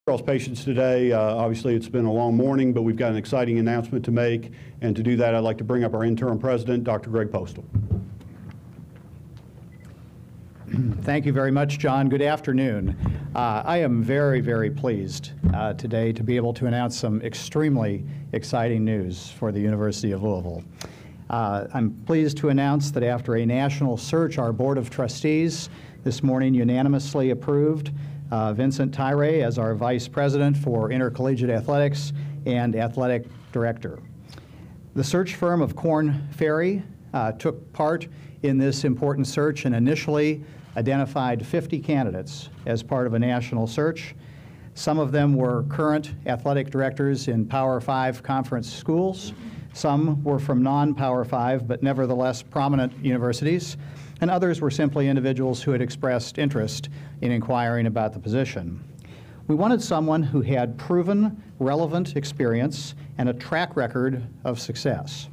Patients today. Obviously, it's been a long morning, but we've got an exciting announcement to make. And to do that, I'd like to bring up our interim president, Dr. Greg Postal. Thank you very much, John. Good afternoon. I am very, very pleased today to be able to announce some extremely exciting news for the University of Louisville. I'm pleased to announce that after a national search, our Board of Trustees this morning unanimously approved Vince Tyra as our Vice President for Intercollegiate Athletics and Athletic Director. The search firm of Korn Ferry took part in this important search and initially identified 50 candidates as part of a national search. Some of them were current athletic directors in Power 5 conference schools. Some were from non-Power 5 but nevertheless prominent universities, and others were simply individuals who had expressed interest in inquiring about the position. We wanted someone who had proven, relevant experience and a track record of success.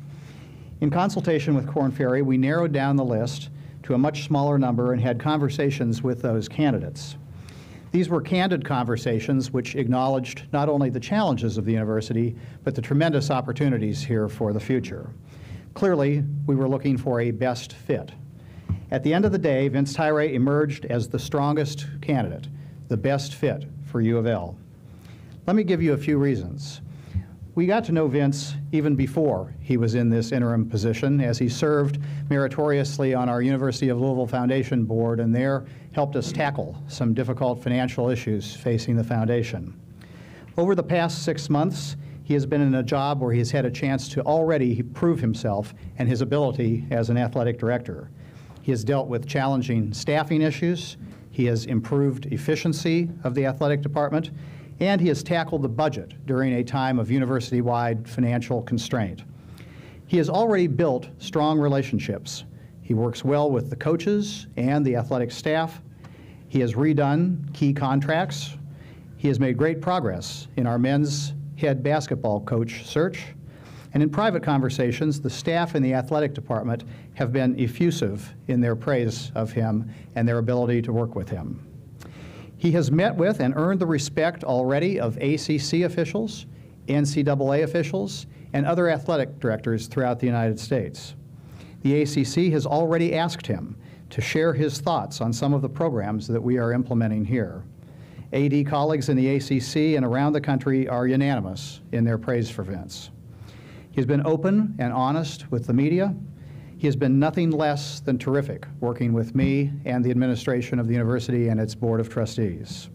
In consultation with Korn Ferry, we narrowed down the list to a much smaller number and had conversations with those candidates. These were candid conversations which acknowledged not only the challenges of the university, but the tremendous opportunities here for the future. Clearly, we were looking for a best fit. At the end of the day, Vince Tyra emerged as the strongest candidate, the best fit for U of L. Let me give you a few reasons. We got to know Vince even before he was in this interim position, as he served meritoriously on our University of Louisville Foundation board and there helped us tackle some difficult financial issues facing the foundation. Over the past 6 months, he has been in a job where he has had a chance to already prove himself and his ability as an athletic director. He has dealt with challenging staffing issues, he has improved efficiency of the athletic department, and he has tackled the budget during a time of university-wide financial constraint. He has already built strong relationships. He works well with the coaches and the athletic staff. He has redone key contracts. He has made great progress in our men's head basketball coach search. And in private conversations, the staff in the athletic department have been effusive in their praise of him and their ability to work with him. He has met with and earned the respect already of ACC officials, NCAA officials, and other athletic directors throughout the United States. The ACC has already asked him to share his thoughts on some of the programs that we are implementing here. AD colleagues in the ACC and around the country are unanimous in their praise for Vince. He has been open and honest with the media. He has been nothing less than terrific working with me and the administration of the university and its Board of Trustees.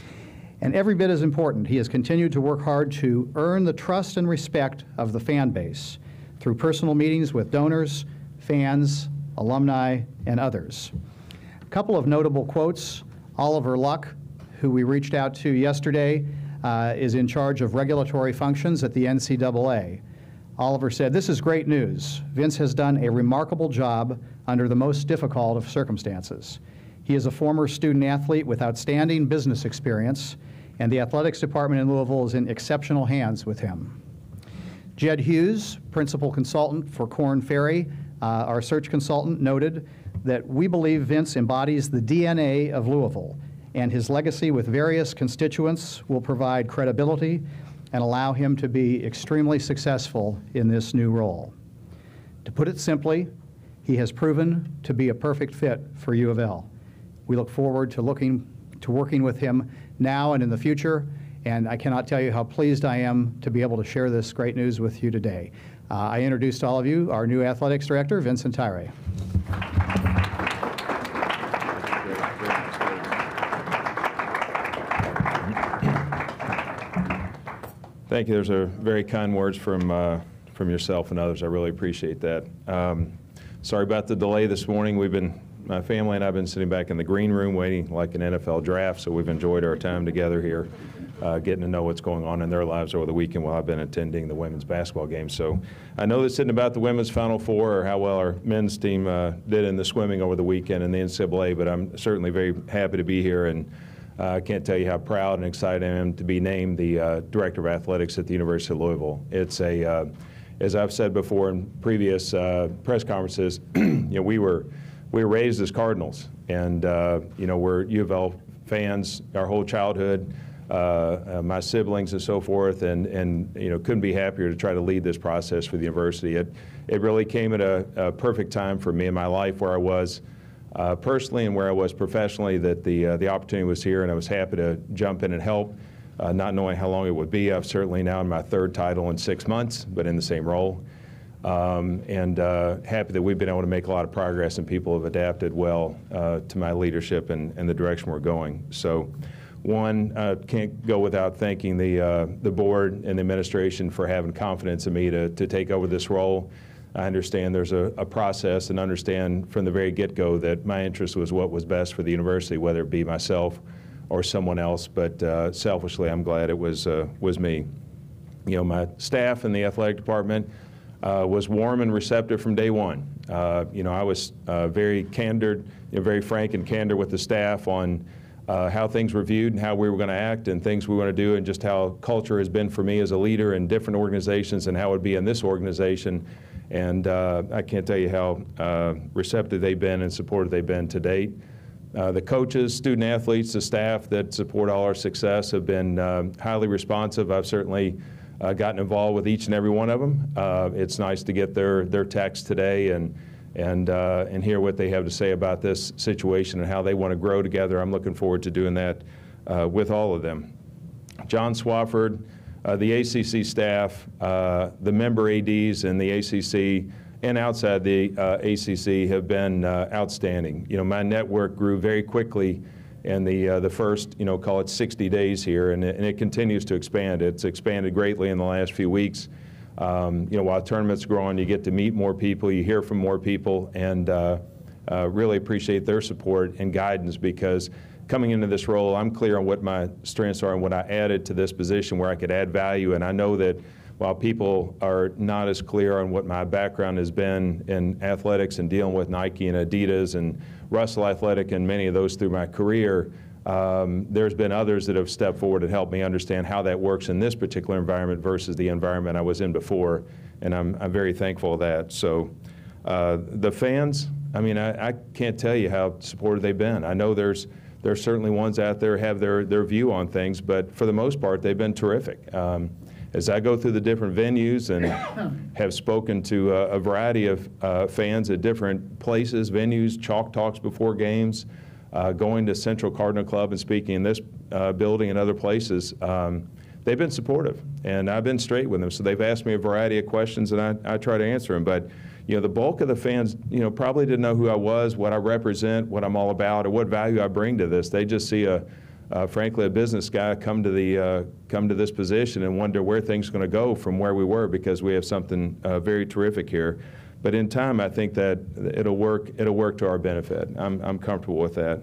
And every bit as important, he has continued to work hard to earn the trust and respect of the fan base through personal meetings with donors, fans, alumni, and others. A couple of notable quotes. Oliver Luck, who we reached out to yesterday, is in charge of regulatory functions at the NCAA. Oliver said, "This is great news. Vince has done a remarkable job under the most difficult of circumstances. He is a former student athlete with outstanding business experience, and the athletics department in Louisville is in exceptional hands with him." Jed Hughes, principal consultant for Korn Ferry, our search consultant, noted that we believe Vince embodies the DNA of Louisville, and his legacy with various constituents will provide credibility and allow him to be extremely successful in this new role. To put it simply, he has proven to be a perfect fit for U of L. We look forward to working with him now and in the future, and I cannot tell you how pleased I am to be able to share this great news with you today. I introduce to all of you our new athletics director, Vince Tyra. Thank you. Those are very kind words from yourself and others. I really appreciate that. Sorry about the delay this morning. My family and I have been sitting back in the green room waiting like an NFL draft, so we've enjoyed our time together here, getting to know what's going on in their lives over the weekend while I've been attending the women's basketball game. So I know this isn't about the women's Final Four or how well our men's team did in the swimming over the weekend in the NCAA, but I'm certainly very happy to be here, and I can't tell you how proud and excited I am to be named the Director of Athletics at the University of Louisville. It's as I've said before in previous press conferences, we were raised as Cardinals, and we're U of L fans our whole childhood. my siblings and so forth, and you know, couldn't be happier to try to lead this process for the university. It really came at a perfect time for me in my life, where I was personally and where I was professionally, that the opportunity was here, and I was happy to jump in and help, not knowing how long it would be. I'm certainly now in my third title in 6 months, but in the same role. And happy that we've been able to make a lot of progress, and people have adapted well to my leadership and the direction we're going. So, one, can't go without thanking the board and the administration for having confidence in me to take over this role. I understand there's a process, and understand from the very get-go that my interest was what was best for the university, whether it be myself or someone else. But selfishly, I'm glad it was me. You know, my staff in the athletic department was warm and receptive from day one. You know, I was very candid, very frank and candid with the staff on how things were viewed and how we were going to act and things we want to do, and just how culture has been for me as a leader in different organizations and how it would be in this organization. And I can't tell you how receptive they've been and supportive they've been to date. The coaches, student athletes, the staff that support all our success have been highly responsive. I've certainly gotten involved with each and every one of them. It's nice to get their text today and hear what they have to say about this situation and how they want to grow together. I'm looking forward to doing that with all of them. John Swafford, the ACC staff, the member ADs and the ACC and outside the ACC have been outstanding. You know, my network grew very quickly in the first, you know, call it 60 days here, and it continues to expand. It's expanded greatly in the last few weeks. You know, while tournaments grow on, you get to meet more people, you hear from more people, and really appreciate their support and guidance, because coming into this role, I'm clear on what my strengths are and what I added to this position where I could add value. And I know that while people are not as clear on what my background has been in athletics and dealing with Nike and Adidas and Russell Athletic and many of those through my career, there's been others that have stepped forward and helped me understand how that works in this particular environment versus the environment I was in before, and I'm very thankful of that. So the fans, I mean, I can't tell you how supportive they've been. I know there's certainly ones out there have their view on things, but for the most part, they've been terrific. As I go through the different venues and have spoken to a variety of fans at different places, venues, chalk talks before games, going to Central Cardinal Club and speaking in this building and other places, they've been supportive, and I've been straight with them. So they've asked me a variety of questions, and I try to answer them. But you know, the bulk of the fans, you know, probably didn't know who I was, what I represent, what I'm all about, or what value I bring to this. They just see frankly, a business guy come to this position and wonder where things are going to go from where we were, because we have something very terrific here. But in time, I think that it'll work to our benefit. I'm comfortable with that.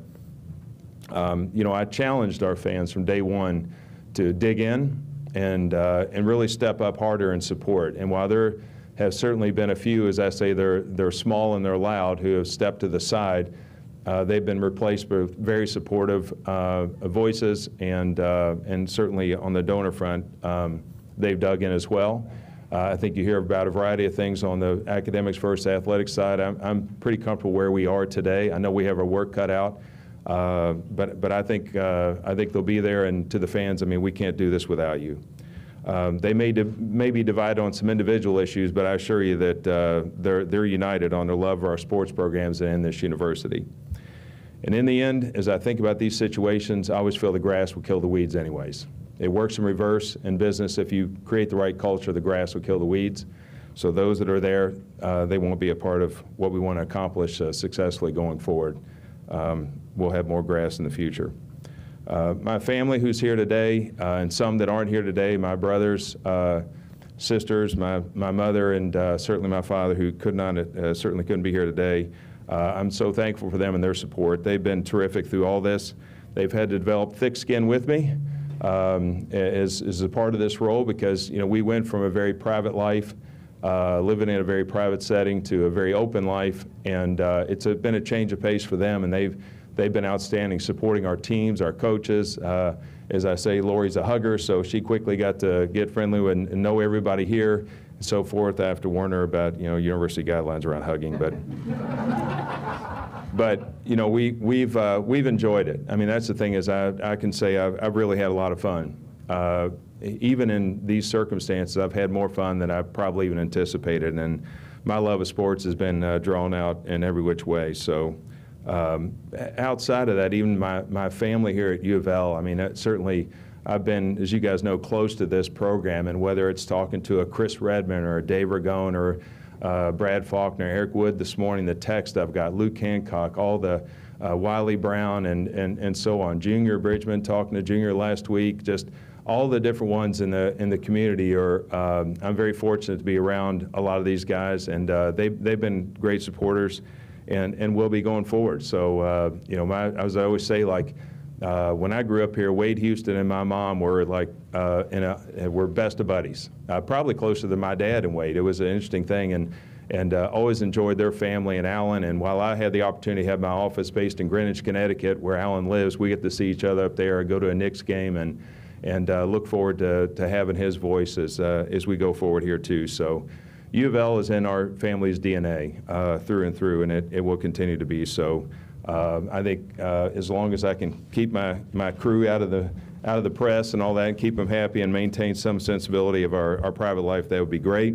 You know, I challenged our fans from day one to dig in and really step up harder in support. And while there have certainly been a few, as I say, they're small and they're loud, who have stepped to the side, they've been replaced with very supportive voices, and certainly on the donor front, they've dug in as well. I think you hear about a variety of things on the academics versus athletics side. I'm pretty comfortable where we are today. I know we have our work cut out, but I think they'll be there. And to the fans, I mean, we can't do this without you. They may be divided on some individual issues, but I assure you that they're united on their love of our sports programs and this university. And in the end, as I think about these situations, I always feel the grass will kill the weeds anyways. It works in reverse in business. If you create the right culture, the grass will kill the weeds. So those that are there, they won't be a part of what we want to accomplish successfully going forward. We'll have more grass in the future. My family who's here today, and some that aren't here today, my brothers, sisters, my mother, and certainly my father, who certainly couldn't be here today. I'm so thankful for them and their support. They've been terrific through all this. They've had to develop thick skin with me as a part of this role, because you know, we went from a very private life, living in a very private setting, to a very open life, and it's been a change of pace for them, and they've been outstanding, supporting our teams, our coaches. As I say, Lori's a hugger, so she quickly got to get friendly and know everybody here and so forth. I have to warn her about, you know, university guidelines around hugging, but But you know, we've enjoyed it. I mean, that's the thing is I can say I've really had a lot of fun. Even in these circumstances, I've had more fun than I probably even anticipated. And my love of sports has been drawn out in every which way. So outside of that, even my family here at UofL, I mean, certainly I've been, as you guys know, close to this program. And whether it's talking to a Chris Redmond or a Dave Ragone or Brad Faulkner, Eric Wood this morning, the text I've got, Luke Hancock, all the Wiley Brown and so on. Junior Bridgman, talking to Junior last week, just all the different ones in the community are, I'm very fortunate to be around a lot of these guys, and they've been great supporters and will be going forward. So, you know, as I always say, like, when I grew up here, Wade Houston and my mom were like, were best of buddies, probably closer than my dad and Wade. It was an interesting thing, and always enjoyed their family and Alan. And while I had the opportunity to have my office based in Greenwich, Connecticut, where Alan lives, we get to see each other up there, go to a Knicks game, and look forward to having his voice as we go forward here too. So UofL is in our family's DNA through and through, and it will continue to be so. I think as long as I can keep my crew out of the press and all that, and keep them happy and maintain some sensibility of our private life, that would be great.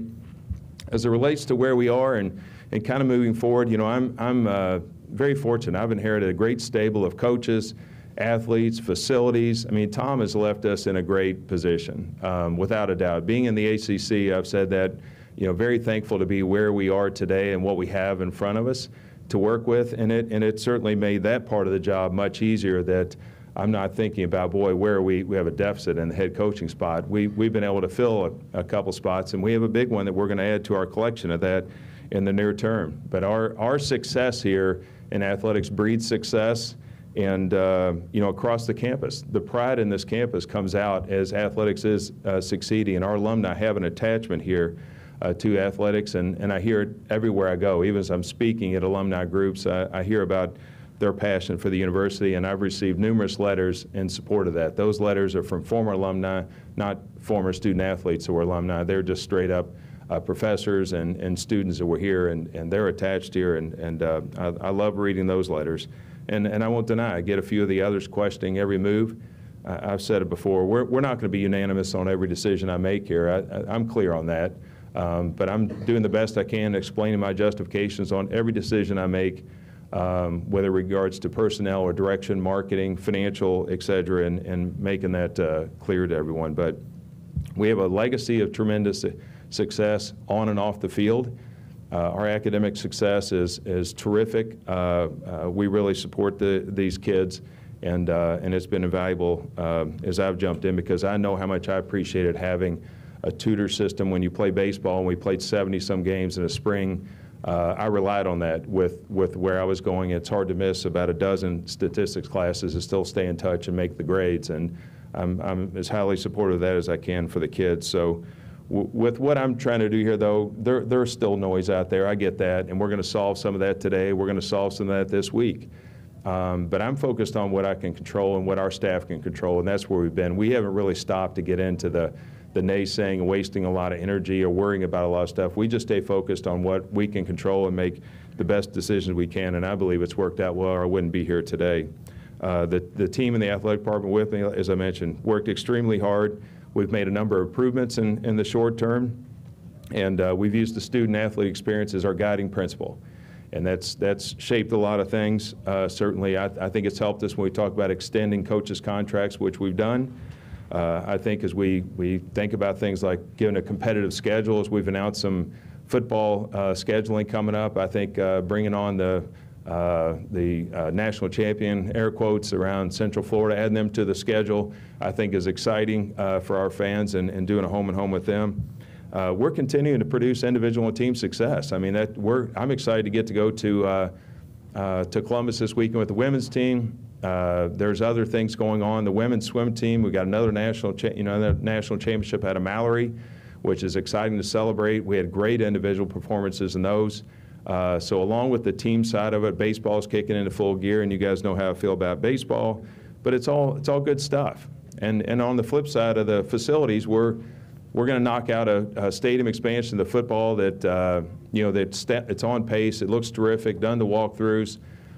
As it relates to where we are and kind of moving forward, you know, I'm very fortunate. I've inherited a great stable of coaches, athletes, facilities. I mean, Tom has left us in a great position, without a doubt. Being in the ACC, I've said that, you know, very thankful to be where we are today and what we have in front of us to work with, and it certainly made that part of the job much easier, that I'm not thinking about, boy, where we have a deficit in the head coaching spot. We've been able to fill a couple spots, and we have a big one that we're going to add to our collection of that in the near term. But our success here in athletics breeds success, and you know, across the campus. The pride in this campus comes out as athletics is succeeding, and our alumni have an attachment here to athletics, and I hear it everywhere I go. Even as I'm speaking at alumni groups, I hear about their passion for the university, and I've received numerous letters in support of that. Those letters are from former alumni, not former student athletes who are alumni. They're just straight up professors and students that were here, and they're attached here, and I love reading those letters. And I won't deny, I get a few of the others questioning every move. I've said it before, we're not going to be unanimous on every decision I make here. I'm clear on that. But I'm doing the best I can, explaining my justifications on every decision I make, whether it regards to personnel or direction, marketing, financial, et cetera, and making that clear to everyone. But we have a legacy of tremendous success on and off the field. Our academic success is terrific. We really support these kids, and it's been invaluable as I've jumped in, because I know how much I appreciated having a tutor system. When you play baseball, and we played 70-some games in the spring, I relied on that with where I was going. It's hard to miss about a dozen statistics classes and still stay in touch and make the grades, and I'm as highly supportive of that as I can for the kids. So with what I'm trying to do here, though, there's still noise out there. I get that, and we're going to solve some of that today. We're going to solve some of that this week. But I'm focused on what I can control and what our staff can control, and that's where we've been. We haven't really stopped to get into the naysaying and wasting a lot of energy or worrying about a lot of stuff. We just stay focused on what we can control and make the best decisions we can, and I believe it's worked out well, or I wouldn't be here today. The team in the athletic department with me, as I mentioned, worked extremely hard. We've made a number of improvements in the short term, and we've used the student-athlete experience as our guiding principle. And that's shaped a lot of things. Certainly, I think it's helped us when we talk about extending coaches' contracts, which we've done. I think as we think about things like giving a competitive schedule, as we've announced some football scheduling coming up, I think bringing on the national champion, air quotes, around Central Florida, adding them to the schedule, I think is exciting for our fans, and doing a home and home with them. We're continuing to produce individual and team success. I mean, I'm excited to get to go to Columbus this weekend with the women's team. There's other things going on. The women's swim team, we got another national championship out of Mallory, which is exciting to celebrate. We had great individual performances in those. So along with the team side of it, baseball's kicking into full gear, and you guys know how I feel about baseball. But it's all good stuff. And on the flip side of the facilities, we're going to knock out a stadium expansion of the football that it's on pace. It looks terrific. Done the walkthroughs.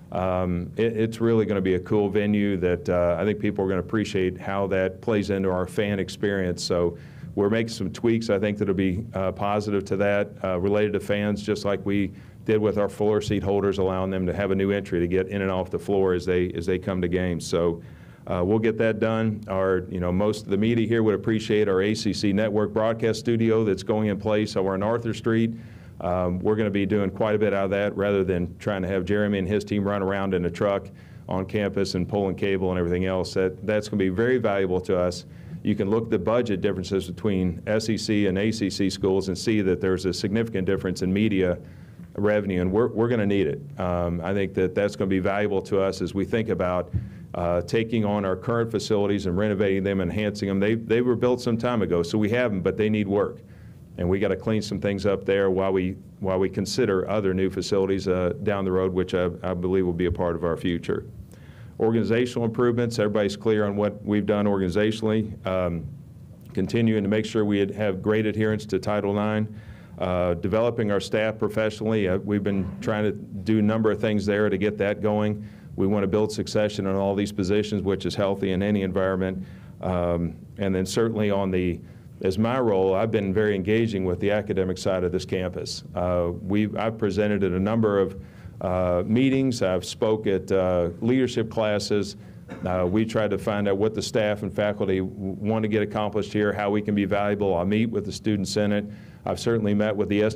It's really going to be a cool venue that I think people are going to appreciate how that plays into our fan experience. So we're making some tweaks, I think, that'll be positive to that, related to fans, just like we did with our floor seat holders, allowing them to have a new entry to get in and off the floor as they come to games. So we'll get that done. Most of the media here would appreciate our ACC network broadcast studio that's going in place over on Arthur Street. We're going to be doing quite a bit out of that rather than trying to have Jeremy and his team run around in a truck on campus and pulling cable and everything else. That's going to be very valuable to us. You can look at the budget differences between SEC and ACC schools and see that there's a significant difference in media revenue, and we're going to need it. I think that's going to be valuable to us as we think about taking on our current facilities and renovating them, enhancing them. They were built some time ago, so we have them, but they need work. And we got to clean some things up there while we consider other new facilities down the road, which I believe will be a part of our future. Organizational improvements, everybody's clear on what we've done organizationally. Continuing to make sure we have great adherence to Title IX. Developing our staff professionally. We've been trying to do a number of things there to get that going. We want to build succession in all these positions, which is healthy in any environment. And then certainly as my role, I've been very engaging with the academic side of this campus. I've presented at a number of meetings. I've spoke at leadership classes. We tried to find out what the staff and faculty want to get accomplished here, how we can be valuable. I meet with the Student Senate. I've certainly met with the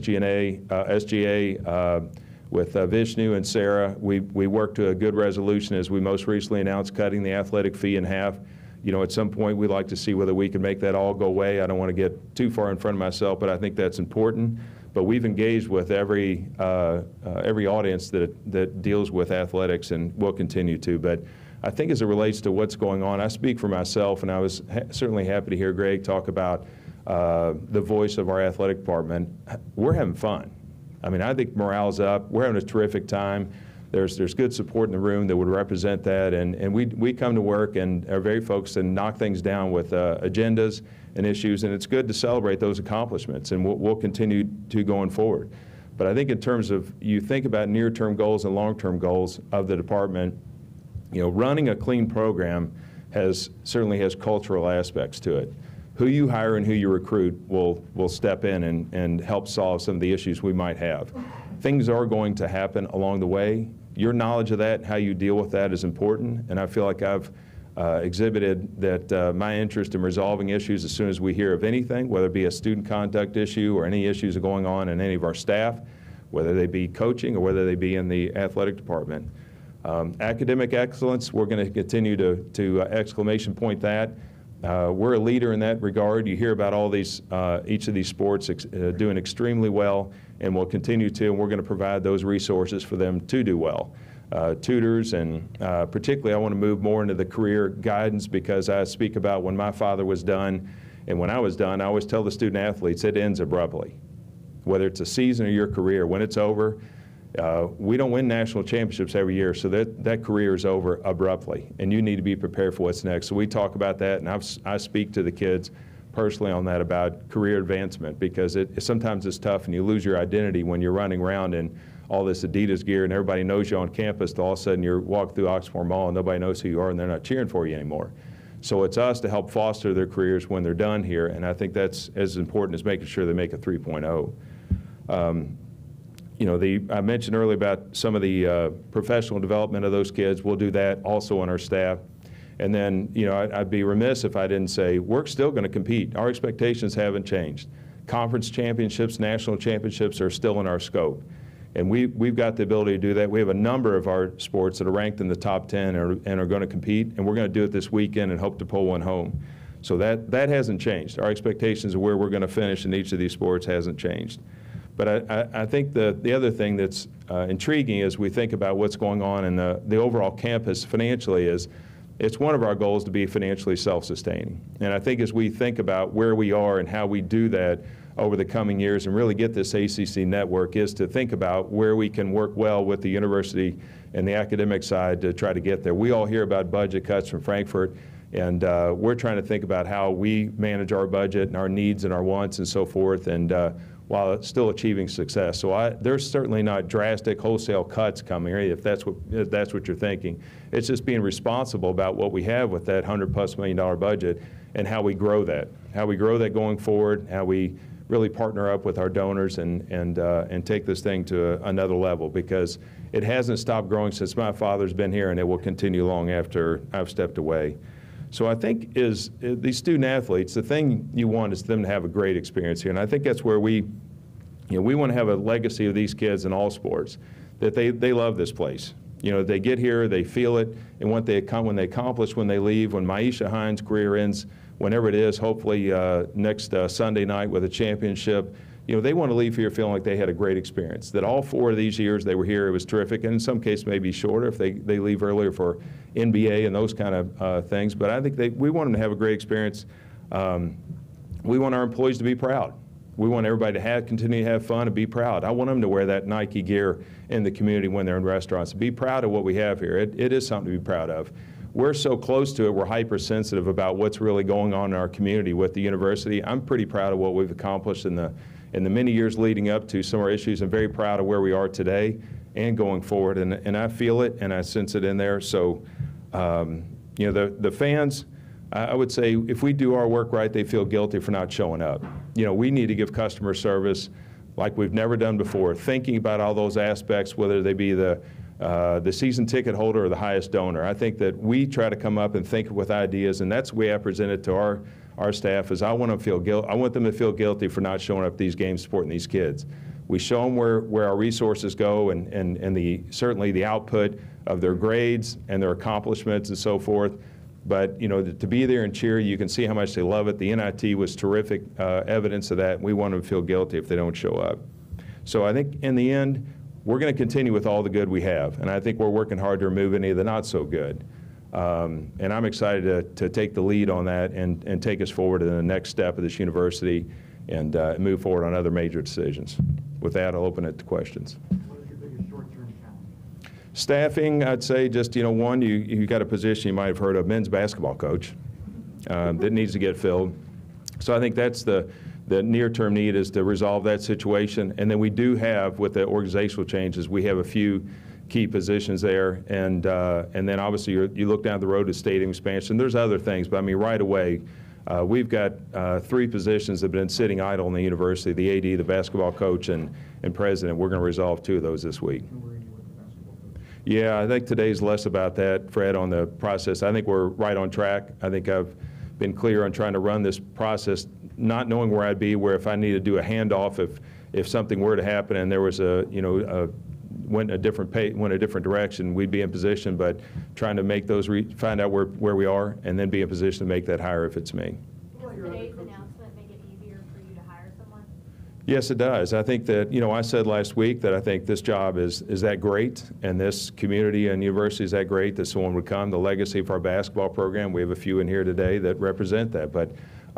SGA, with Vishnu and Sarah. We worked to a good resolution as we most recently announced cutting the athletic fee in half. At some point we'd like to see whether we can make that all go away. I don't want to get too far in front of myself, but I think that's important. But we've engaged with every audience that deals with athletics, and will continue to. But I think as it relates to what's going on, I speak for myself, and I was certainly happy to hear Greg talk about the voice of our athletic department. We're having fun. I mean, I think morale's up. We're having a terrific time. There's good support in the room that would represent that, and we come to work and are very focused and knock things down with agendas and issues, and it's good to celebrate those accomplishments, and we'll continue to going forward. But I think in terms of, you think about near-term goals and long-term goals of the department, running a clean program certainly has cultural aspects to it. Who you hire and who you recruit will step in and help solve some of the issues we might have. Things are going to happen along the way. Your knowledge of that and how you deal with that is important, and I feel like I've exhibited that my interest in resolving issues as soon as we hear of anything, whether it be a student conduct issue or any issues going on in any of our staff, whether they be coaching or whether they be in the athletic department. Academic excellence, we're going to continue to exclamation point that. We're a leader in that regard. You hear about all these, each of these sports doing extremely well, and we'll continue to, and we're going to provide those resources for them to do well. Tutors, and particularly I want to move more into the career guidance, because I speak about when my father was done, and when I was done, I always tell the student athletes it ends abruptly. Whether it's a season or your career, when it's over, we don't win national championships every year, so that career is over abruptly, and you need to be prepared for what's next. So we talk about that, and I speak to the kids personally on that about career advancement, because sometimes it's tough, and you lose your identity when you're running around in all this Adidas gear, and everybody knows you on campus, all of a sudden you're walking through Oxmoor Mall, and nobody knows who you are, and they're not cheering for you anymore. So it's us to help foster their careers when they're done here, and I think that's as important as making sure they make a 3.0. I mentioned earlier about some of the professional development of those kids. We'll do that also on our staff. And then, I'd be remiss if I didn't say we're still going to compete. Our expectations haven't changed. Conference championships, national championships are still in our scope. And we've got the ability to do that. We have a number of our sports that are ranked in the top 10 and are going to compete, and we're going to do it this weekend and hope to pull one home. So that hasn't changed. Our expectations of where we're going to finish in each of these sports hasn't changed. But I think the other thing that's intriguing as we think about what's going on in the overall campus financially is it's one of our goals to be financially self-sustaining. And I think as we think about where we are and how we do that over the coming years and really get this ACC network is to think about where we can work well with the university and the academic side to try to get there. We all hear about budget cuts from Frankfurt, and we're trying to think about how we manage our budget and our needs and our wants and so forth. And while still achieving success. So there's certainly not drastic wholesale cuts coming, if that's what you're thinking. It's just being responsible about what we have with that $100+ million budget and how we grow that going forward, how we really partner up with our donors and take this thing to another level, because it hasn't stopped growing since my father's been here, and it will continue long after I've stepped away. So I think these student athletes, the thing you want is them to have a great experience here, and I think that's where we want to have a legacy of these kids in all sports, that they love this place. They get here, they feel it, and when they accomplish when they leave, when Maisha Hines' career ends, whenever it is, hopefully next Sunday night with a championship, they want to leave here feeling like they had a great experience, that all 4 of these years they were here, it was terrific, and in some cases maybe shorter if they leave earlier for NBA and those kind of things. But I think we want them to have a great experience. We want our employees to be proud. We want everybody to continue to have fun and be proud. I want them to wear that Nike gear in the community when they're in restaurants. Be proud of what we have here. It is something to be proud of. We're so close to it, we're hypersensitive about what's really going on in our community with the university. I'm pretty proud of what we've accomplished in the many years leading up to some of our issues. I'm very proud of where we are today and going forward, and I feel it and I sense it in there. So, the fans, I would say if we do our work right, they feel guilty for not showing up. We need to give customer service like we've never done before, thinking about all those aspects, whether they be the season ticket holder or the highest donor. I think that we try to come up and think with ideas, and that's the way I present it to our staff. Is I want them to feel guilty for not showing up to these games, supporting these kids. We show them where our resources go, and certainly the output of their grades and their accomplishments and so forth. But to be there and cheer, you can see how much they love it. The NIT was terrific evidence of that. We want them to feel guilty if they don't show up. So I think in the end, we're going to continue with all the good we have, and I think we're working hard to remove any of the not so good. And I'm excited to take the lead on that and take us forward to the next step of this university and move forward on other major decisions. With that, I'll open it to questions. What is your biggest short-term challenge? Staffing, I'd say just, one, you got a position you might have heard of, men's basketball coach, that needs to get filled. So I think that's the near-term need, is to resolve that situation. And then we do have, with the organizational changes, we have a few key positions there. And then obviously you look down the road to stadium expansion. There's other things, but I mean right away, we've got 3 positions that have been sitting idle in the university, the AD, the basketball coach, and president. We're going to resolve 2 of those this week. Yeah, I think today's less about that, Fred, on the process. I think we're right on track. I think I've been clear on trying to run this process, not knowing where I'd be, where if I need to do a handoff, if something were to happen and there was went a different direction, we'd be in position, but trying to make those, find out where we are and then be in position to make that hire if it's me. Will today's announcement make it easier for you to hire someone? Yes, it does. I think that, I said last week that I think this job is that great, and this community and university is that great that someone would come. The legacy of our basketball program, we have a few in here today that represent that, but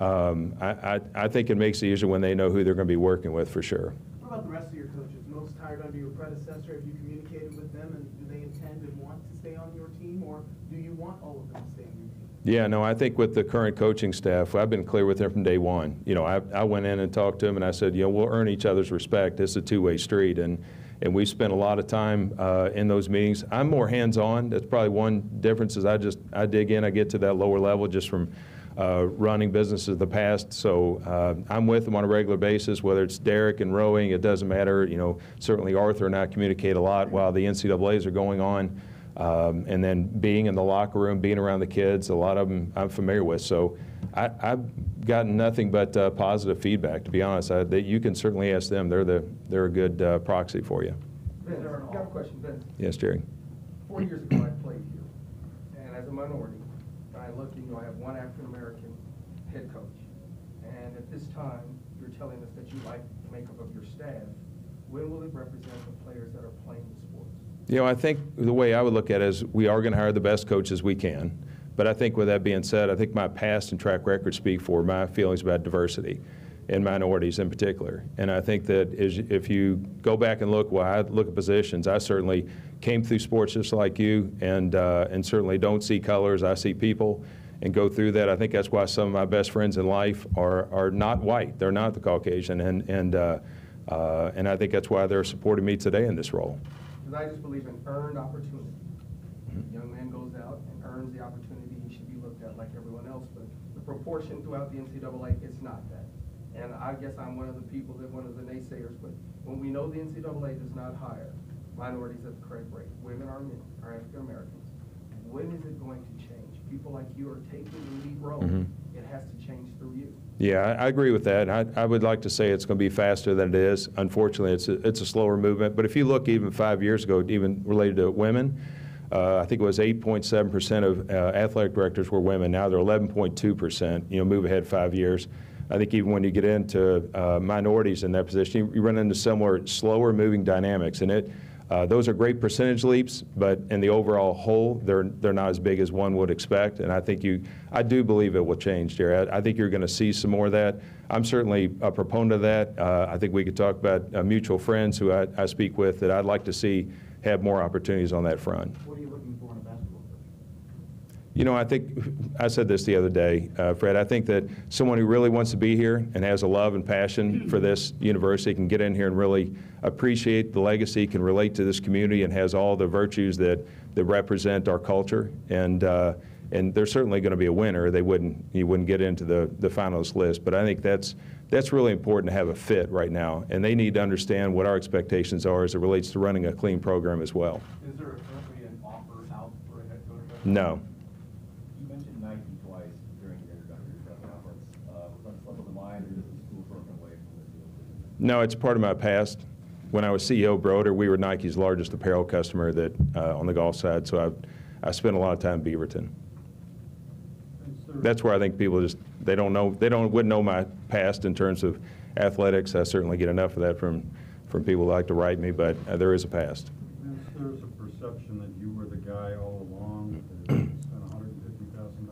I think it makes it easier when they know who they're going to be working with, for sure. What about the rest of your coaches? Most hired under your predecessor, have you communicated with them, and do they intend and want to stay on your team, or do you want all of them to stay on your team? Yeah, no, I think with the current coaching staff, I've been clear with them from day one. I went in and talked to them, and I said, we'll earn each other's respect. It's a two-way street, and we spent a lot of time in those meetings. I'm more hands-on. That's probably one difference, is I dig in, I get to that lower level just from running businesses of the past. So I'm with them on a regular basis, whether it's Derek and rowing, it doesn't matter. Certainly Arthur and I communicate a lot while the NCAAs are going on. And then being in the locker room, being around the kids, a lot of them I'm familiar with. So I've gotten nothing but positive feedback, to be honest. That you can certainly ask them. They're a good proxy for you. Vince, I got a question, Vince. Yes, Jerry. 4 years ago, I played here, and as a minority, I looked, I have one African-American head coach. And at this time, you're telling us that you like the makeup of your staff. When will it represent the players that are playing the sports? I think the way I would look at it is we are going to hire the best coaches we can. But I think with that being said, I think my past and track record speak for my feelings about diversity and minorities in particular. And I think that if you go back and look, I look at positions, I certainly came through sports just like you, and certainly don't see colors, I see people, and go through that. I think that's why some of my best friends in life are not white. They're not the Caucasian. And And I think that's why they're supporting me today in this role. Because I just believe in earned opportunity. A young man goes out and earns the opportunity, he should be looked at like everyone else, but the proportion throughout the NCAA, it's not that. And I guess I'm one of the people that, one of the naysayers, but when we know the NCAA does not hire minorities at the correct rate, women are men, are African Americans, when is it going to change? People like you are taking the lead role. It has to change through you. Yeah, I agree with that. I would like to say it's going to be faster than it is. Unfortunately, it's a slower movement. But if you look even 5 years ago, even related to women, I think it was 8.7% of athletic directors were women. Now they're 11.2%. Move ahead 5 years. I think even when you get into minorities in that position, you run into similar slower moving dynamics. And those are great percentage leaps, but in the overall whole, they're not as big as one would expect. And I do believe it will change, Jerry. I think you're going to see some more of that. I'm certainly a proponent of that. I think we could talk about mutual friends who I speak with that I'd like to see have more opportunities on that front. What are you looking for in a basketball coach? I think I said this the other day, Fred. I think that someone who really wants to be here and has a love and passion for this university can get in here and really appreciate the legacy, can relate to this community, and has all the virtues that represent our culture. And there's certainly going to be a winner. You wouldn't get into the finalist list. But I think that's really important to have a fit right now. And they need to understand what our expectations are as it relates to running a clean program as well. Is there currently an offer out for a head coach? No. You mentioned Nike twice during your introductory press conference. Was that slip of the mind, or does the school broken away from this deal? No, it's part of my past. When I was CEO of Broder, we were Nike's largest apparel customer on the golf side, so I spent a lot of time in Beaverton. That's where I think people wouldn't know my past in terms of athletics. I certainly get enough of that from people who like to write me, but there is a past. There's a perception that you were the guy all along, that spent $150,000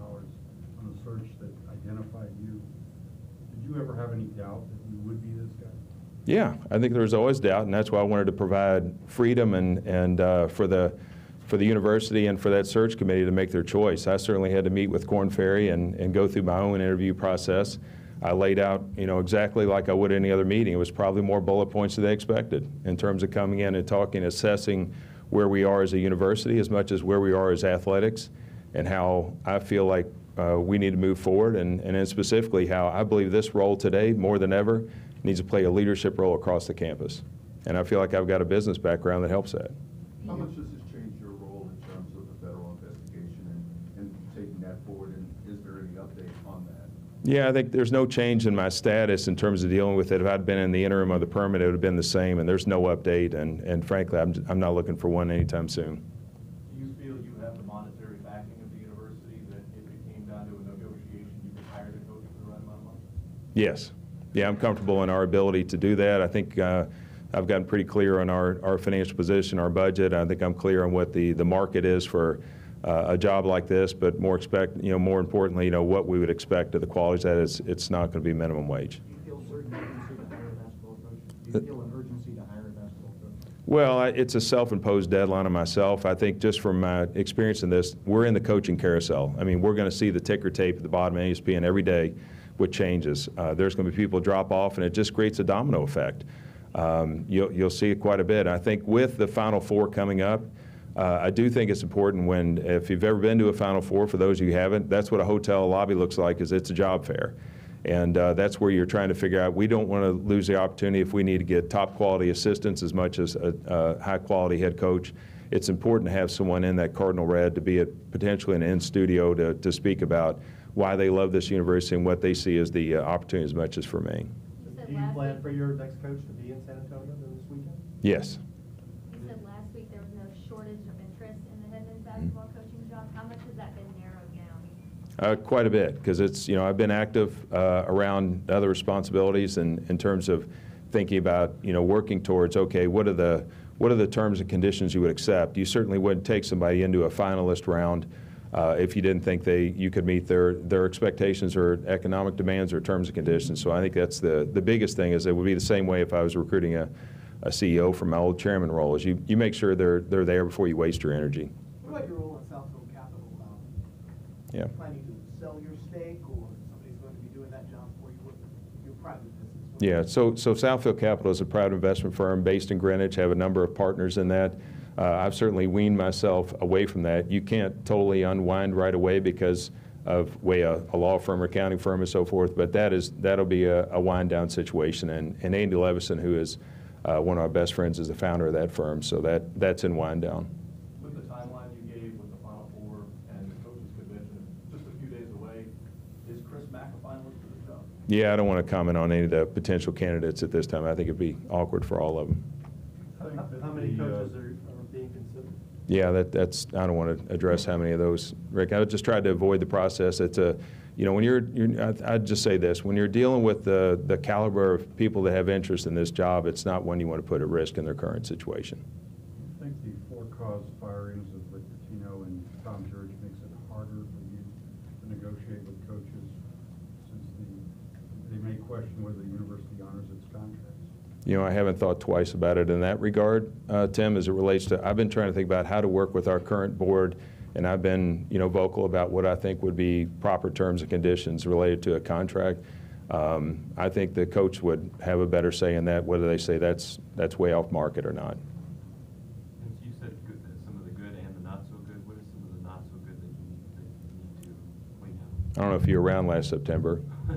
on a search that identified you. Did you ever have any doubt that you would be this guy? Yeah, I think there was always doubt, and that's why I wanted to provide freedom and for the university and for that search committee to make their choice. I certainly had to meet with Korn Ferry and go through my own interview process. I laid out, exactly like I would any other meeting. It was probably more bullet points than they expected in terms of coming in and talking, assessing where we are as a university as much as where we are as athletics, and how I feel like we need to move forward, and then specifically how I believe this role today, more than ever, needs to play a leadership role across the campus. And I feel like I've got a business background that helps that. How much does this change your role in terms of the federal investigation and taking that forward, and is there any update on that? Yeah, I think there's no change in my status in terms of dealing with it. If I'd been in the interim or the permanent, it would have been the same, and there's no update, and frankly, I'm not looking for one anytime soon. Do you feel you have the monetary backing of the university that if it came down to a negotiation, you could hire the coach for the right amount of money? Yes. Yeah, I'm comfortable in our ability to do that. I think I've gotten pretty clear on our financial position, our budget. I think I'm clear on what the market is for a job like this, but more importantly, what we would expect of the qualities that it's not going to be minimum wage. Do you feel certain urgency to hire a basketball coach? Do you feel an urgency to hire a basketball coach? Well, it's a self-imposed deadline on myself. I think just from my experience in this, we're in the coaching carousel. I mean, we're going to see the ticker tape at the bottom of ESPN every day with changes. There's going to be people drop off, and it just creates a domino effect. You'll see it quite a bit. I think with the Final Four coming up, I do think it's important if you've ever been to a Final Four, for those of you who haven't, that's what a hotel lobby looks like, is it's a job fair. And that's where you're trying to figure out, we don't want to lose the opportunity if we need to get top quality assistants as much as a high quality head coach. It's important to have someone in that cardinal red to be potentially in studio to speak about why they love this university and what they see as the opportunity as much as for me. Do you plan for your next coach to be in San Antonio this weekend? Yes. You said last week there was no shortage of interest in the head men's basketball coaching job. How much has that been narrowed down? Quite a bit, because I've been active around other responsibilities in terms of thinking about, working towards, okay, what are the terms and conditions you would accept? You certainly wouldn't take somebody into a finalist round if you didn't think you could meet their expectations or economic demands or terms and conditions. So I think that's the biggest thing. Is it would be the same way if I was recruiting a CEO from my old chairman role. Is you make sure they're there before you waste your energy. What about your role at Southfield Capital? Yeah. Are you planning to sell your stake, or somebody's going to be doing that job for you? Your private business? Yeah, so Southfield Capital is a private investment firm based in Greenwich, have a number of partners in that. I've certainly weaned myself away from that. You can't totally unwind right away because of way a law firm or accounting firm and so forth, but that'll be a wind down situation. And Andy Levison, who is one of our best friends, is the founder of that firm, so that's in wind down. With the timeline you gave with the Final Four and the coaches convention just a few days away, is Chris Mack a finalist for this job? Yeah, I don't want to comment on any of the potential candidates at this time. I think it'd be awkward for all of them. How many coaches are being considered? Yeah, that's. I don't want to address how many of those, Rick. I just tried to avoid the process. It's when I'd just say this: when you're dealing with the caliber of people that have interest in this job, it's not one you want to put at risk in their current situation. I think the for-cause firings of Rick Pitino and Tom George makes it harder for you to negotiate with coaches, since they may question whether the university honors its contracts. You know, I haven't thought twice about it in that regard, Tim, as it relates to, I've been trying to think about how to work with our current board, and I've been, vocal about what I think would be proper terms and conditions related to a contract. I think the coach would have a better say in that, whether they say that's way off market or not. Since you said some of the good and the not so good, what is some of the not so good that you need to clean out? I don't know if you were around last September.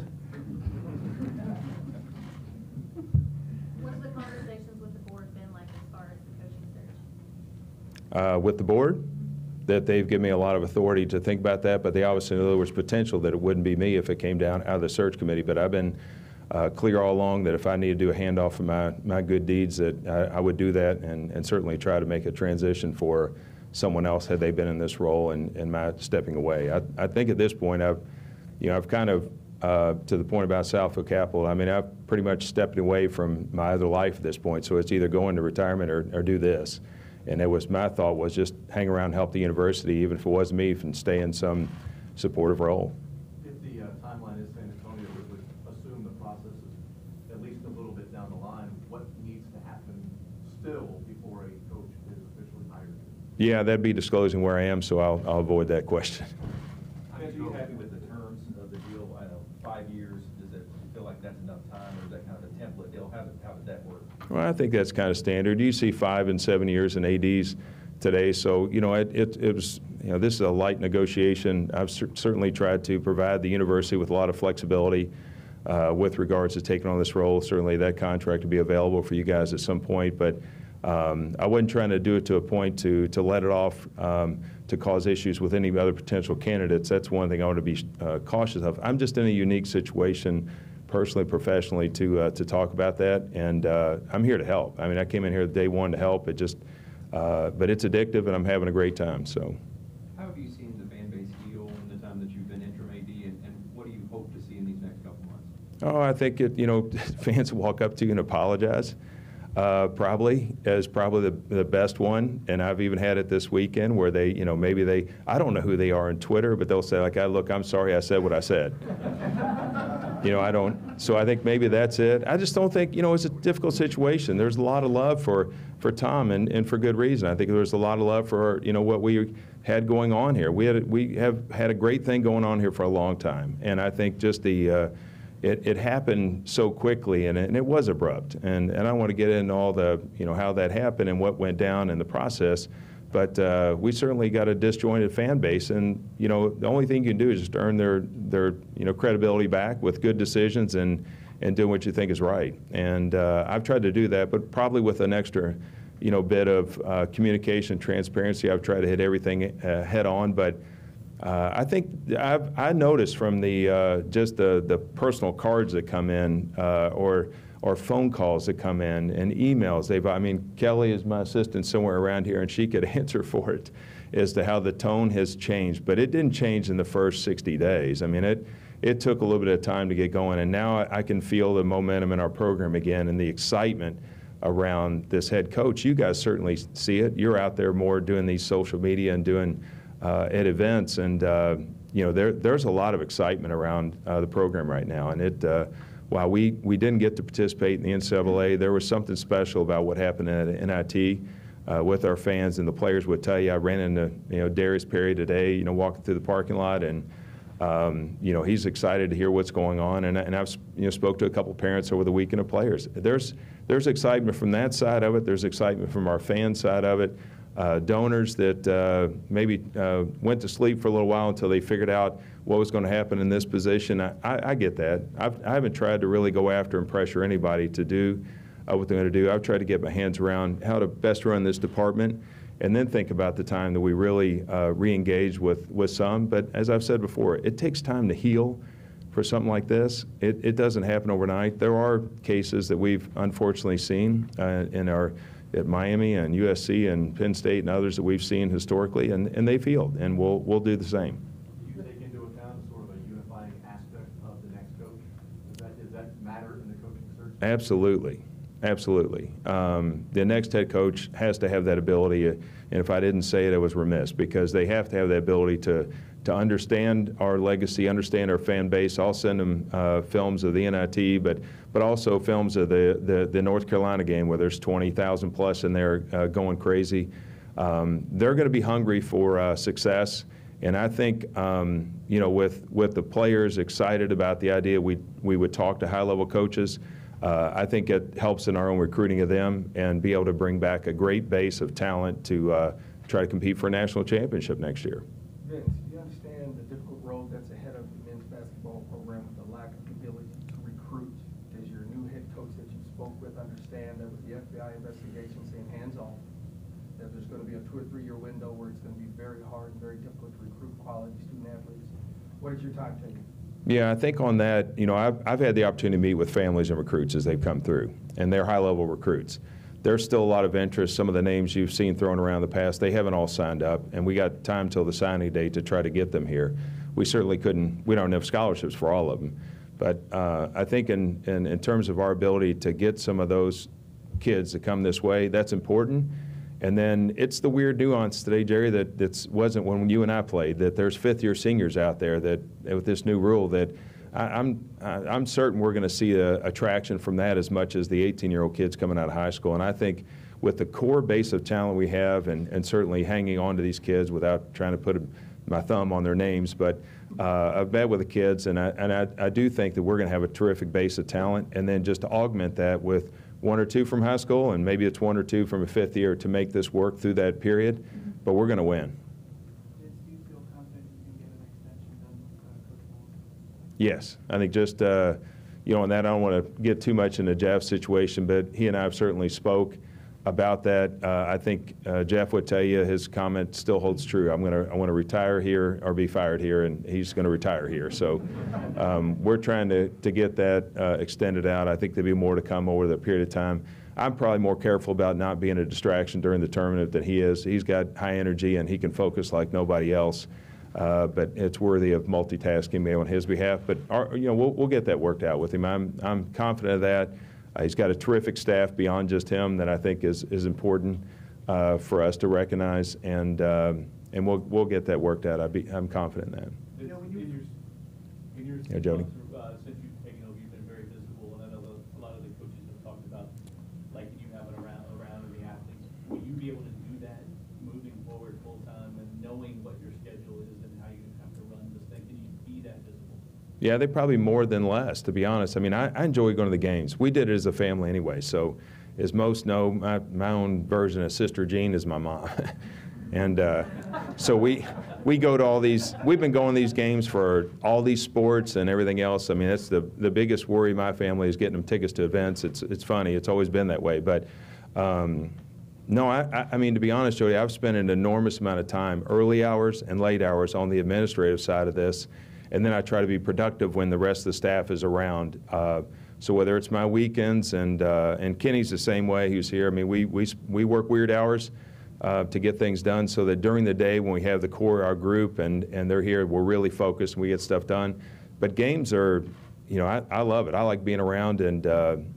What have the conversations with the board been like as far as the coaching search? With the board, that they've given me a lot of authority to think about that, but they obviously know there was potential that it wouldn't be me if it came down out of the search committee. But I've been clear all along that if I need to do a handoff of my good deeds, that I would do that, and certainly try to make a transition for someone else had they been in this role and my stepping away. I think at this point I've kind of to the point about Southfield Capital, I mean, I've pretty much stepped away from my other life at this point, so it's either go into retirement or do this. And my thought was just hang around and help the university, even if it wasn't me, and stay in some supportive role. If the timeline is San Antonio, would assume the process is at least a little bit down the line, what needs to happen still before a coach is officially hired? Yeah, that'd be disclosing where I am, so I'll avoid that question. Are you happy with the terms of the deal? I know 5 years. Does it feel like that's enough time, or is that kind of a template deal? How did that work? Well, I think that's kind of standard. You see 5 and 7 years in ADs today, so it was this is a light negotiation. I've certainly tried to provide the university with a lot of flexibility with regards to taking on this role. Certainly, that contract will be available for you guys at some point, but I wasn't trying to do it to a point to let it off to cause issues with any other potential candidates. That's one thing I want to be cautious of. I'm just in a unique situation, personally, professionally, to talk about that, and I'm here to help. I mean, I came in here day one to help. But it's addictive, and I'm having a great time. So, how have you seen the fan base heal in the time that you've been interim AD, and what do you hope to see in these next couple months? Oh, I think fans walk up to you and apologize. Probably the best one, and I've even had it this weekend where they, I don't know who they are on Twitter, but they'll say like, "Look, I'm sorry, I said what I said." I don't. So I think maybe that's it. I just don't think, it's a difficult situation. There's a lot of love for Tom, and for good reason. I think there's a lot of love for what we had going on here. We have had a great thing going on here for a long time, and I think just it happened so quickly, and it was abrupt. And I don't want to get into all the, how that happened and what went down in the process. But we certainly got a disjointed fan base, and the only thing you can do is just earn their credibility back with good decisions and doing what you think is right. And I've tried to do that, but probably with an extra bit of communication, transparency. I've tried to hit everything head on, but. I think I noticed from just the personal cards that come in or phone calls that come in and emails. Kelly is my assistant somewhere around here, and she could answer for it as to how the tone has changed. But it didn't change in the first 60 days. It took a little bit of time to get going, and now I can feel the momentum in our program again and the excitement around this head coach. You guys certainly see it. You're out there more doing these social media and doing at events, and there's a lot of excitement around the program right now. And while we didn't get to participate in the NCAA, there was something special about what happened at NIT with our fans, and the players would tell you. I ran into Darius Perry today, walking through the parking lot, and He's excited to hear what's going on, and I've spoke to a couple parents over the weekend of players. There's excitement from that side of it. There's excitement from our fan side of it. Donors that maybe went to sleep for a little while until they figured out what was going to happen in this position. I get that. I haven't tried to really go after and pressure anybody to do what they're going to do. I've tried to get my hands around how to best run this department, and then think about the time that we really re-engage with some. But as I've said before, it takes time to heal for something like this. It doesn't happen overnight. There are cases that we've unfortunately seen at Miami and USC and Penn State and others that we've seen historically, and they've healed, and we'll do the same. Do you take into account sort of a unifying aspect of the next coach? Does that matter in the coaching search? Absolutely. Absolutely. The next head coach has to have that ability, and if I didn't say it, I was remiss, because they have to have the ability to understand our legacy, understand our fan base. I'll send them films of the NIT, but also films of the North Carolina game where there's 20,000 plus in there going crazy. They're going to be hungry for success, and I think with the players excited about the idea we would talk to high-level coaches. I think it helps in our own recruiting of them and be able to bring back a great base of talent to try to compete for a national championship next year. Vince, you understand the difficult road that's ahead of the men's basketball program with the lack of ability to recruit. Does your new head coach that you spoke with understand that with the FBI investigation saying hands-off, that there's going to be a 2 or 3 year window where it's going to be very hard and very difficult to recruit quality student athletes? What is your timetable? Yeah, I think on that, I've had the opportunity to meet with families and recruits as they've come through, and they're high-level recruits. There's still a lot of interest. Some of the names you've seen thrown around in the past, they haven't all signed up, and we got time till the signing date to try to get them here. We certainly we don't have enough scholarships for all of them. But I think in terms of our ability to get some of those kids to come this way, that's important. And then it's the weird nuance today, Jerry, that wasn't when you and I played, that there's fifth-year seniors out there that with this new rule that I'm certain we're going to see a traction from that as much as the 18-year-old kids coming out of high school. And I think with the core base of talent we have, and certainly hanging on to these kids without trying to put my thumb on their names, but I've met with the kids, and I do think that we're going to have a terrific base of talent, and then just to augment that with 1 or 2 from high school, and maybe it's 1 or 2 from a fifth year to make this work through that period, but we're going to win. Do you feel confident you can get an extension done with Coach Moore? Yes, I think just, on that, I don't want to get too much into Jeff's situation, but he and I have certainly spoke about that. I think Jeff would tell you his comment still holds true. I want to retire here or be fired here, and he's going to retire here. So we're trying to get that extended out. I think there'll be more to come over the period of time. I'm probably more careful about not being a distraction during the tournament than he is. He's got high energy, and he can focus like nobody else. But it's worthy of multitasking maybe on his behalf. But we'll get that worked out with him. I'm confident of that. He's got a terrific staff beyond just him that I think is important for us to recognize, and we'll get that worked out. I'm confident in that. In your Yeah, Jody. since you've taken over, you've been very visible, and I know a lot of the coaches have talked about liking you having around the athletes. Will you be able to do that moving forward full time and knowing what your schedule is and how you have to run this thing? Can you be that visible? Yeah, they probably more than less, to be honest. I mean, I enjoy going to the games. We did it as a family anyway. So as most know, my own version of Sister Jean is my mom. And so we go to all these, we've been going to these games for all these sports and everything else. I mean, that's the biggest worry of my family is getting them tickets to events. It's funny. It's always been that way. But no, I mean, to be honest, Jody, I've spent an enormous amount of time, early hours and late hours, on the administrative side of this. And then I try to be productive when the rest of the staff is around. So whether it's my weekends, and Kenny's the same way, who's here. I mean, we work weird hours to get things done so that during the day when we have the core of our group and they're here, we're really focused and we get stuff done. But games are, I love it. I like being around, and,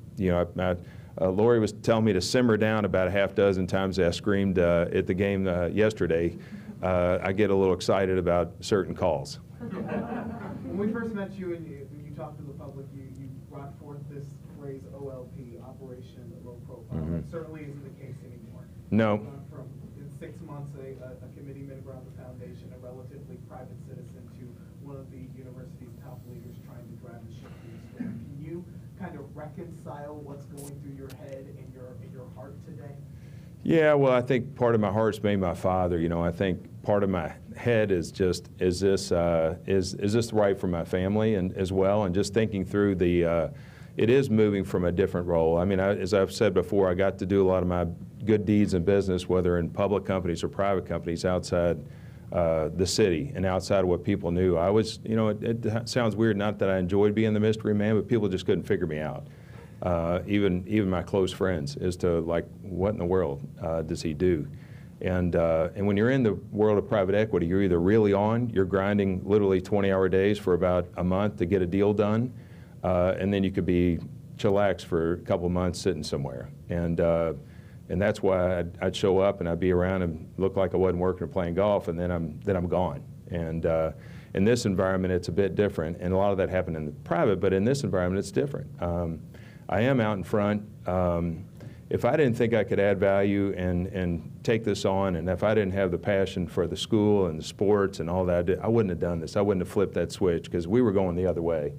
Lori was telling me to simmer down about a half dozen times I screamed at the game yesterday. I get a little excited about certain calls. When we first met you and you talked to the public, you brought forth this phrase OLP, Operation Low Profile. Mm-hmm. It certainly isn't the case anymore. No. You've gone from, in 6 months, a committeeman around the foundation, a relatively private citizen, to one of the university's top leaders trying to drive the ship through the storm. Can you kind of reconcile what's going through your head and your heart today? Yeah, well, I think part of my heart's made my father. You know, I think part of my head is just, is this right for my family and as well? And just thinking through it is moving from a different role. I mean, as I've said before, I got to do a lot of my good deeds in business, whether in public companies or private companies outside the city and outside of what people knew. I was, you know, it sounds weird, not that I enjoyed being the mystery man, but people just couldn't figure me out. Even my close friends, as to like, what in the world does he do? And when you're in the world of private equity, you're either really on, you're grinding literally 20-hour days for about a month to get a deal done, and then you could be chillaxed for a couple of months sitting somewhere. And that's why I'd show up and I'd be around and look like I wasn't working or playing golf, and then I'm gone. And in this environment, it's a bit different, and a lot of that happened in the private, but in this environment, it's different. I am out in front. If I didn't think I could add value and take this on, and if I didn't have the passion for the school and the sports and all that, I wouldn't have done this. I wouldn't have flipped that switch, because we were going the other way.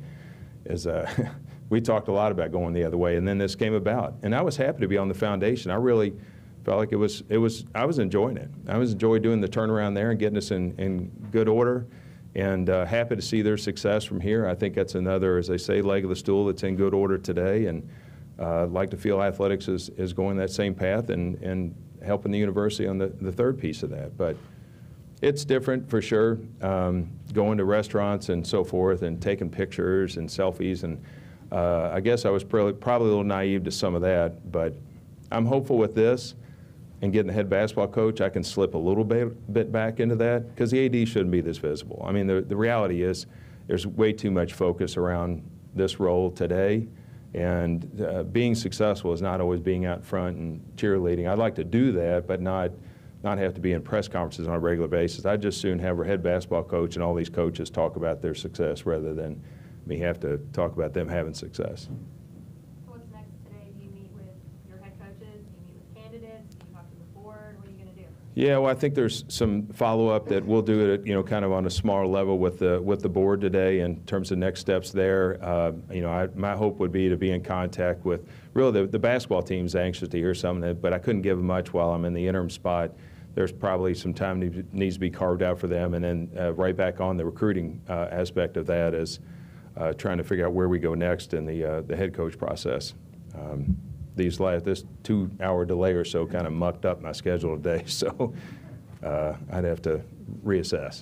We talked a lot about going the other way, and then this came about. And I was happy to be on the foundation. I really felt like I was enjoying it. I was enjoying doing the turnaround there and getting us in good order, and happy to see their success from here. I think that's another, as they say, leg of the stool that's in good order today, and I'd like to feel athletics is going that same path and helping the university on the third piece of that. But it's different for sure, going to restaurants and so forth and taking pictures and selfies, and I guess I was probably a little naive to some of that, but I'm hopeful with this and getting the head basketball coach, I can slip a little bit back into that, because the AD shouldn't be this visible. I mean, the reality is there's way too much focus around this role today, and being successful is not always being out front and cheerleading. I'd like to do that, but not have to be in press conferences on a regular basis. I'd just soon have our head basketball coach and all these coaches talk about their success rather than me have to talk about them having success. So what's next today? Do you meet with your head coaches? Do you meet with candidates? Do you talk to the board? What are you going to do? Yeah, well, I think there's some follow-up that we'll do it, you know, kind of on a smaller level with the board today in terms of next steps there. You know, my hope would be to be in contact with, really, the basketball team's anxious to hear something, but I couldn't give them much while I'm in the interim spot. There's probably some time needs to be carved out for them, and then right back on the recruiting aspect of that is trying to figure out where we go next in the head coach process. This 2-hour delay or so kind of mucked up my schedule today, so I'd have to reassess.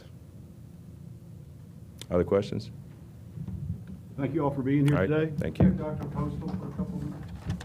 Other questions? Thank you all for being here All right, today. thank you. Dr. Postal, for a couple minutes.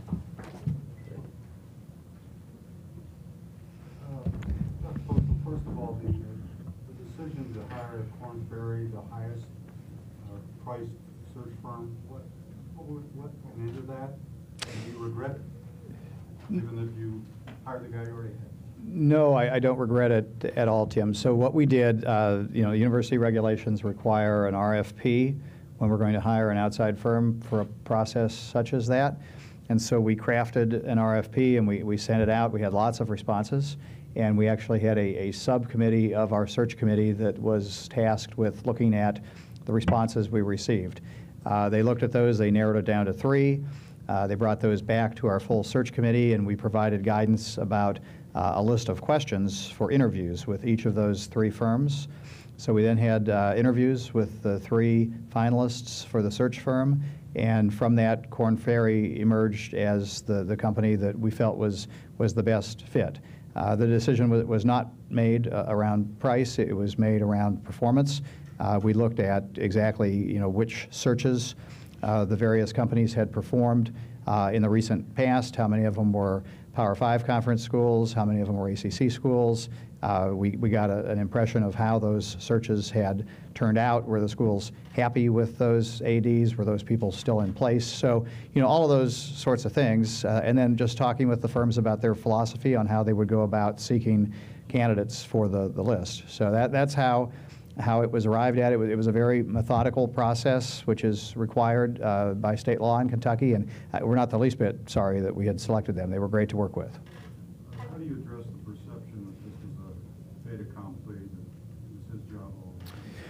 Dr. Postal, first of all, the decision to hire Korn Ferry, the highest priced search firm, what went into that? And do you regret it, given that you hired the guy you already had? No, I don't regret it at all, Tim. So what we did, you know, university regulations require an RFP when we're going to hire an outside firm for a process such as that. And so we crafted an RFP and we sent it out. We had lots of responses, and we actually had a subcommittee of our search committee that was tasked with looking at the responses we received. They looked at those, they narrowed it down to 3. They brought those back to our full search committee, and we provided guidance about a list of questions for interviews with each of those 3 firms. So we then had interviews with the 3 finalists for the search firm, and from that, Korn Ferry emerged as the company that we felt was the best fit. The decision was not made around price, it was made around performance. We looked at exactly, you know, which searches the various companies had performed in the recent past, how many of them were Power 5 conference schools, how many of them were ACC schools. We got an impression of how those searches had turned out. Were the schools happy with those ADs? Were those people still in place? So, you know, all of those sorts of things. And then just talking with the firms about their philosophy on how they would go about seeking candidates for the list. So that's how it was arrived at. It was a very methodical process, which is required by state law in Kentucky, and we're not the least bit sorry that we had selected them. They were great to work with. How do you address the perception that this is a fait accompli, that this is his job all the time?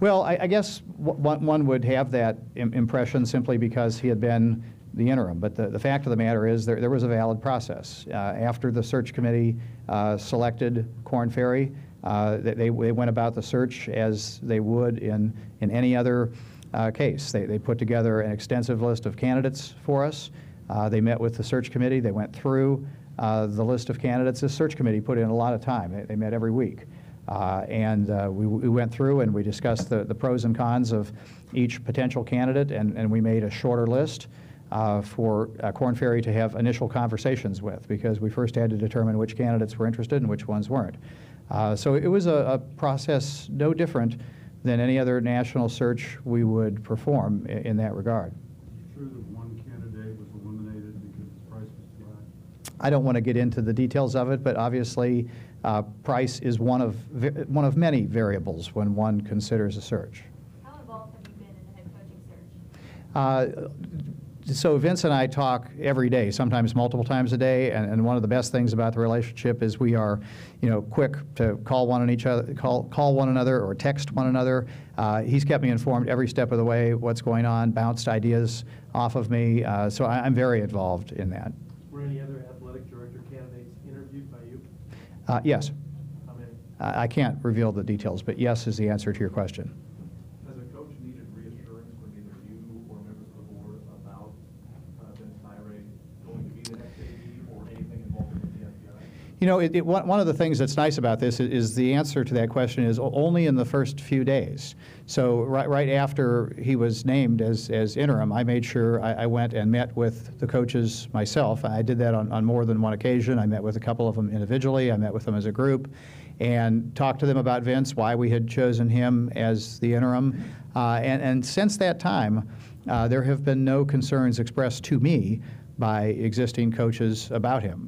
Well, I guess one would have that impression simply because he had been the interim. But the fact of the matter is there was a valid process. After the search committee selected Korn Ferry, they went about the search as they would in any other case. They put together an extensive list of candidates for us. They met with the search committee. They went through the list of candidates. The search committee put in a lot of time. They met every week. We went through and we discussed the pros and cons of each potential candidate, and we made a shorter list for Korn Ferry to have initial conversations with, because we first had to determine which candidates were interested and which ones weren't. So it was a process no different than any other national search we would perform in that regard. Is it true that one candidate was eliminated because his price was too high? I don't want to get into the details of it, but obviously price is one of many variables when one considers a search. How involved have you been in the head coaching search? So Vince and I talk every day, sometimes multiple times a day, and one of the best things about the relationship is we are, quick to call one another or text one another. He's kept me informed every step of the way, what's going on, bounced ideas off of me, so I'm very involved in that. Were any other athletic director candidates interviewed by you? Yes. How many? I can't reveal the details, but yes is the answer to your question. Has a coach needed reassurance from either you or members of the board about Vince Tyra going to be the next AD or anything involved with the FBI? One of the things that's nice about this is the answer to that question is only in the first few days. So right after he was named as interim, I made sure I went and met with the coaches myself. I did that on more than one occasion. I met with a couple of them individually. I met with them as a group and talked to them about Vince, why we had chosen him as the interim. And since that time, there have been no concerns expressed to me by existing coaches about him.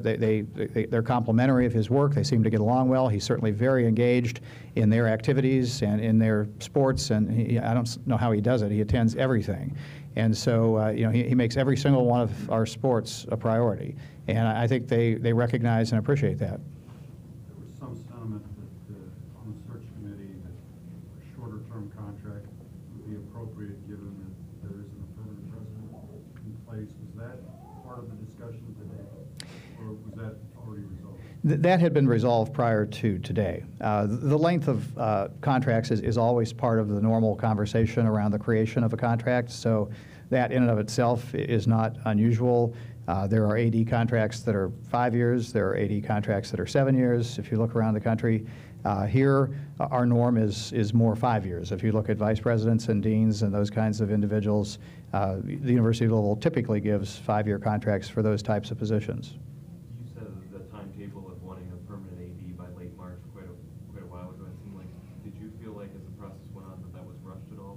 They're complimentary of his work. They seem to get along well. He's certainly very engaged in their activities and in their sports, and I don't know how he does it. He attends everything. And so, he makes every single one of our sports a priority. And I think they recognize and appreciate that. There was some sentiment that on the search committee that a shorter-term contract would be appropriate given that there isn't a permanent president in place. Was that part of the discussion today, or was that already resolved? That had been resolved prior to today. The length of contracts is always part of the normal conversation around the creation of a contract, so that in and of itself is not unusual. There are AD contracts that are 5 years. There are AD contracts that are 7 years. If you look around the country, here our norm is more 5 years. If you look at vice presidents and deans and those kinds of individuals, the University of Louisville typically gives 5-year contracts for those types of positions. You said the timetable of wanting a permanent AD by late March quite a while ago. It seemed like, did you feel like as the process went on that was rushed at all?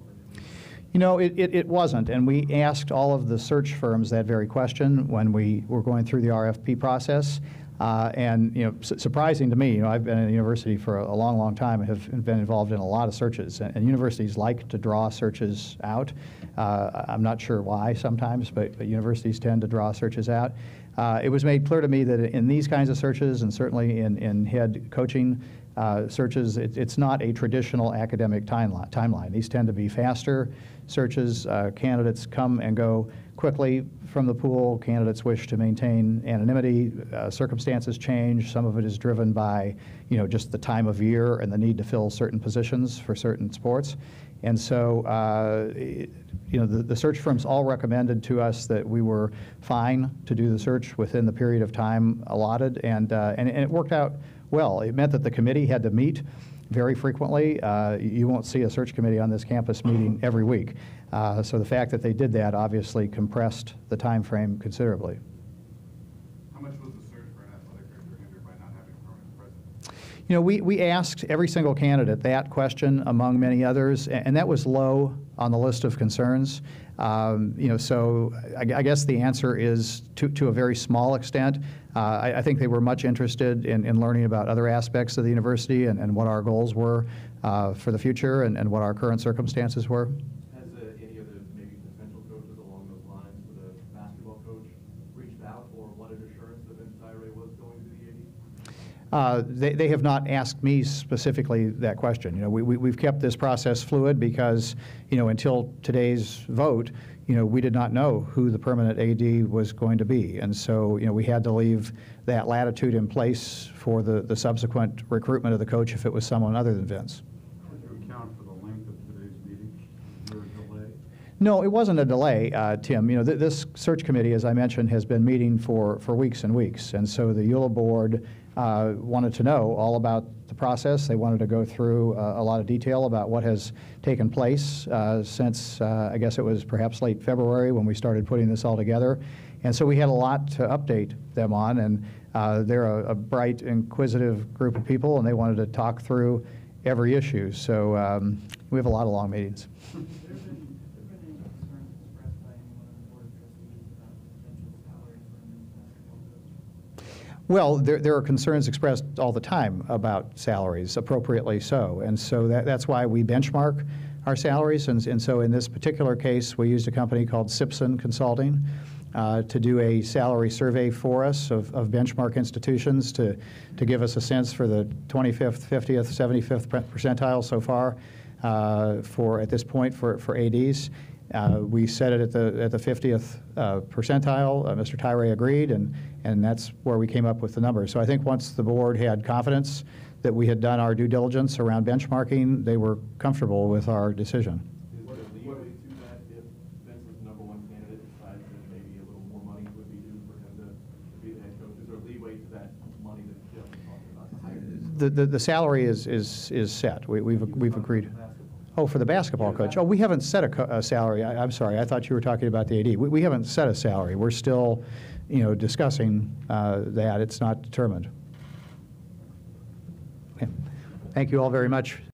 It wasn't, and we asked all of the search firms that very question when we were going through the RFP process. Surprising to me, I've been in the university for a long, long time and have been involved in a lot of searches, and universities like to draw searches out. I'm not sure why sometimes, but universities tend to draw searches out. It was made clear to me that in these kinds of searches, and certainly in head coaching searches, it's not a traditional academic timeline. These tend to be faster searches. Candidates come and go quickly from the pool. Candidates wish to maintain anonymity. Circumstances change. Some of it is driven by, just the time of year and the need to fill certain positions for certain sports. And so, the search firms all recommended to us that we were fine to do the search within the period of time allotted, and it worked out well. It meant that the committee had to meet very frequently. You won't see a search committee on this campus meeting every week. So the fact that they did that obviously compressed the time frame considerably. How much was the search for an athletic director hindered by not having a permanent president? We asked every single candidate that question among many others, and that was low on the list of concerns. So I guess the answer is to a very small extent. I think they were much interested in learning about other aspects of the university and what our goals were for the future and what our current circumstances were. Has any of the maybe potential coaches along those lines with a basketball coach reached out or wanted assurance that Vince Tyra was going to be the They have not asked me specifically that question. You know, we've kept this process fluid because, you know, until today's vote, you know, we did not know who the permanent AD was going to be. And so, you know, we had to leave that latitude in place for the subsequent recruitment of the coach if it was someone other than Vince. Did you account for the length of today's meeting? Was there a delay? No, it wasn't a delay, Tim. You know, this search committee, as I mentioned, has been meeting for weeks and weeks. And so the UofL board wanted to know all about the process. They wanted to go through a lot of detail about what has taken place since, I guess it was perhaps late February when we started putting this all together. And so we had a lot to update them on. And they're a bright, inquisitive group of people, and they wanted to talk through every issue. So we have a lot of long meetings. Well, there are concerns expressed all the time about salaries, appropriately so. And so that's why we benchmark our salaries. And so in this particular case, we used a company called Simpson Consulting to do a salary survey for us of benchmark institutions to give us a sense for the 25th, 50th, 75th percentile so far at this point for ADs. We set it at the 50th percentile. Mr. Tyra agreed, and that's where we came up with the number. So I think once the board had confidence that we had done our due diligence around benchmarking, they were comfortable with our decision. Is there leeway to that if Vince's #1 candidate decides that maybe a little more money would be due for him to be the head coach? Is there leeway to that money that Jeff was talking about? The salary is set. We've agreed. Oh, for the basketball coach. Oh, we haven't set a salary. I'm sorry. I thought you were talking about the AD. We haven't set a salary. We're still, you know, discussing that. It's not determined. Okay. Thank you all very much.